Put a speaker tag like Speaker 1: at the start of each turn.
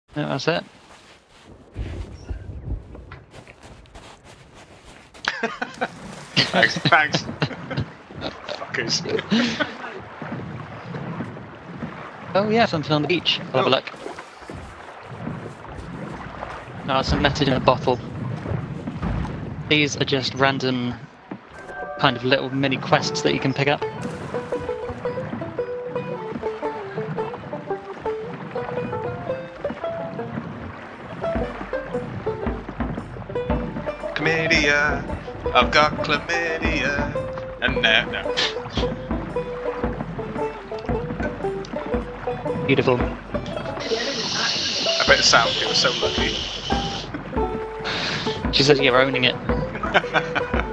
Speaker 1: Yeah, that's it.
Speaker 2: Thanks. Fuckers.
Speaker 1: Oh yeah, something on the beach. I'll have a look. Oh, some message in a bottle. These are just random kind of little mini quests that you can pick up.
Speaker 2: Chlamydia, I've got chlamydia, and no.
Speaker 1: Beautiful.
Speaker 2: I bet Sam, he was so lucky.
Speaker 1: She says you're owning it.